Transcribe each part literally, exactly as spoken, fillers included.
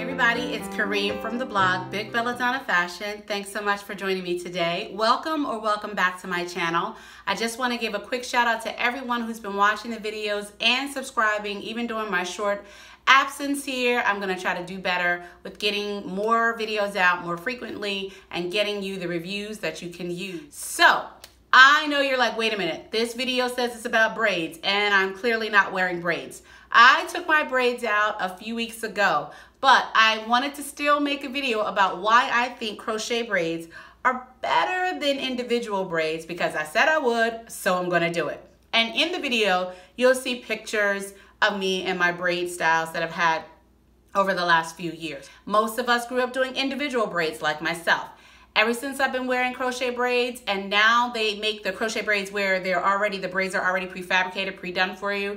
everybody, it's Kareem from the blog Big Belladonna Fashion. Thanks so much for joining me today. Welcome or welcome back to my channel. I just want to give a quick shout out to everyone who's been watching the videos and subscribing even during my short absence here. I'm going to try to do better with getting more videos out more frequently and getting you the reviews that you can use. So I know you're like, wait a minute, this video says it's about braids and I'm clearly not wearing braids. I took my braids out a few weeks ago, but I wanted to still make a video about why I think crochet braids are better than individual braids because I said I would, so I'm gonna do it. And in the video, you'll see pictures of me and my braid styles that I've had over the last few years. Most of us grew up doing individual braids like myself. Ever since I've been wearing crochet braids, and now they make the crochet braids where they're already, the braids are already prefabricated, pre-done for you,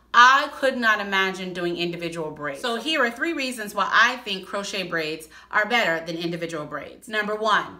I could not imagine doing individual braids. So here are three reasons why I think crochet braids are better than individual braids. Number one,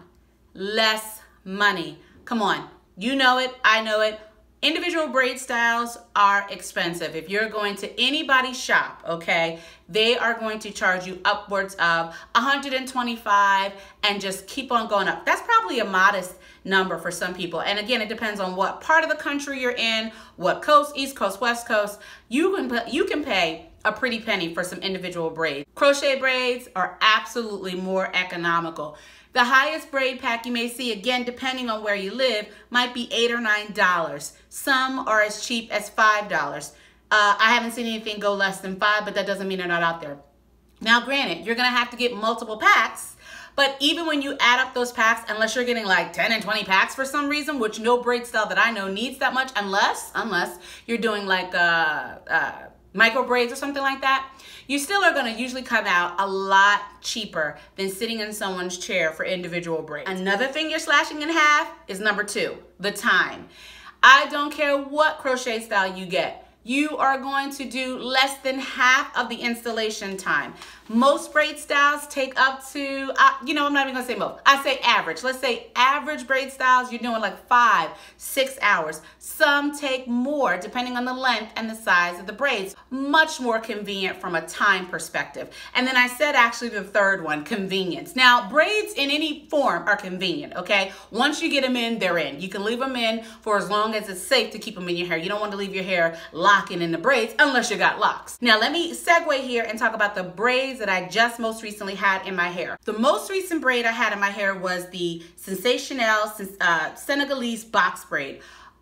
less money. Come on, you know it, I know it. Individual braid styles are expensive. If you're going to anybody's shop, okay, they are going to charge you upwards of one hundred twenty-five dollars and just keep on going up. That's probably a modest number for some people. And again, it depends on what part of the country you're in, what coast, East Coast, West Coast. You can, you can pay a pretty penny for some individual braids. Crochet braids are absolutely more economical. The highest braid pack you may see, again, depending on where you live, might be eight or nine dollars. Some are as cheap as five dollars. Uh, I haven't seen anything go less than five, but that doesn't mean they're not out there. Now, granted, you're gonna have to get multiple packs, but even when you add up those packs, unless you're getting like ten and twenty packs for some reason, which no braid style that I know needs that much, unless, unless you're doing like uh, uh, micro braids or something like that, you still are gonna usually come out a lot cheaper than sitting in someone's chair for individual braids. Another thing you're slashing in half is number two, the time. I don't care what crochet style you get. You are going to do less than half of the installation time. Most braid styles take up to, uh, you know, I'm not even gonna say most. I say average. Let's say average braid styles, you're doing like five, six hours. Some take more depending on the length and the size of the braids. Much more convenient from a time perspective. And then I said actually the third one, convenience. Now, braids in any form are convenient, okay? Once you get them in, they're in. You can leave them in for as long as it's safe to keep them in your hair. You don't want to leave your hair locking in the braids unless you got locks. Now, let me segue here and talk about the braids that I just most recently had in my hair. The most recent braid I had in my hair was the Sensational uh, Senegalese box braid.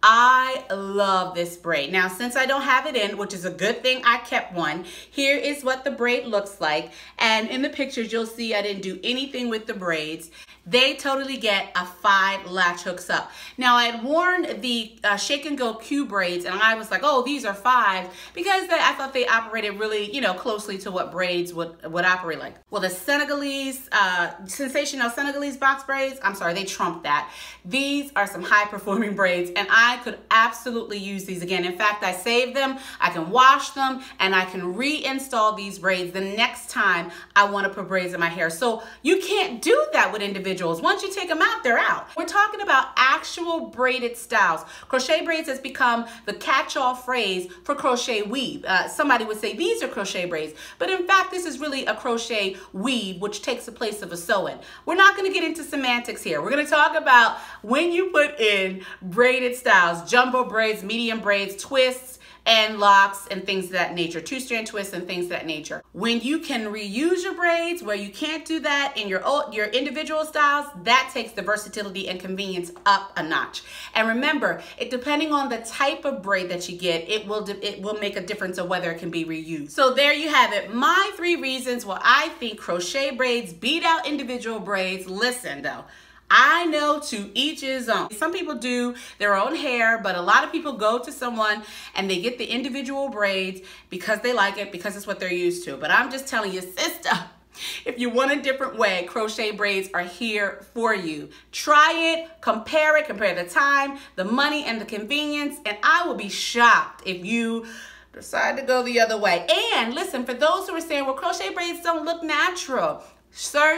I love this braid. Now, since I don't have it in, which is a good thing, I kept one. Here is what the braid looks like. And in the pictures, you'll see I didn't do anything with the braids. They totally get a five latch hooks up. Now, I had worn the uh, Shake and Go Q braids, and I was like, oh, these are five, because they, I thought they operated really, you know, closely to what braids would, would operate like. Well, the Senegalese, uh, Sensational Senegalese box braids, I'm sorry, they trump that. These are some high-performing braids, and I could absolutely use these again. In fact, I saved them, I can wash them, and I can reinstall these braids the next time I want to put braids in my hair. So you can't do that with individuals. Once you take them out, they're out. We're talking about actual braided styles. Crochet braids has become the catch-all phrase for crochet weave. Uh, somebody would say these are crochet braids, but in fact, this is really a crochet weave, which takes the place of a sew-in. We're not going to get into semantics here. We're going to talk about when you put in braided styles, jumbo braids, medium braids, twists, and locks and things of that nature, two-strand twists and things of that nature. When you can reuse your braids where you can't do that in your old, your individual styles, that takes the versatility and convenience up a notch. And remember, it depending on the type of braid that you get, it will it will make a difference of whether it can be reused. So there you have it. My three reasons why I think crochet braids beat out individual braids. Listen though, I know to each his own. Some people do their own hair, but a lot of people go to someone and they get the individual braids because they like it, because it's what they're used to. But I'm just telling you, sister, if you want a different way, crochet braids are here for you. Try it, compare it, compare the time, the money, and the convenience, and I will be shocked if you decide to go the other way. And listen, for those who are saying, well, crochet braids don't look natural, search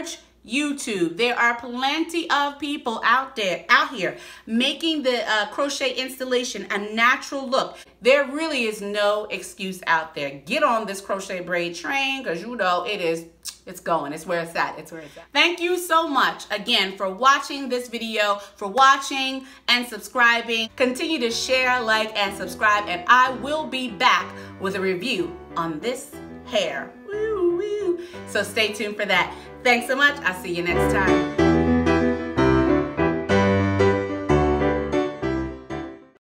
YouTube. There are plenty of people out there, out here, making the uh, crochet installation a natural look. There really is no excuse out there. Get on this crochet braid train, because you know it is, it's going, it's where it's at, it's where it's at. Thank you so much again for watching this video, for watching and subscribing. Continue to share, like, and subscribe, and I will be back with a review on this hair. Woo, woo. So stay tuned for that. Thanks so much. I'll see you next time.